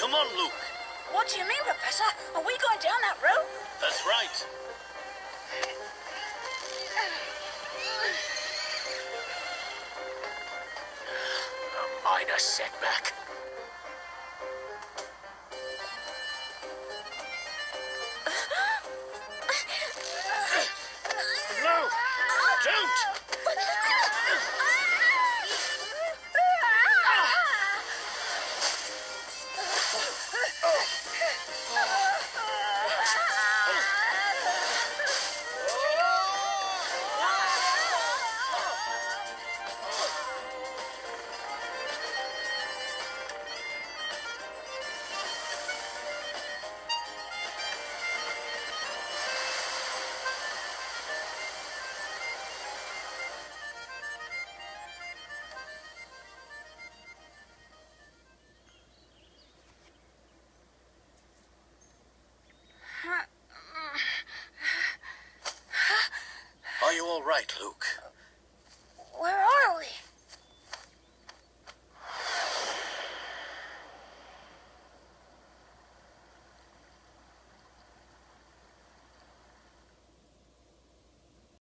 Come on, Luke. What do you mean, Professor? Are we going down that road? That's right. A minor setback. No! Don't! Are you all right, Luke? Where are we?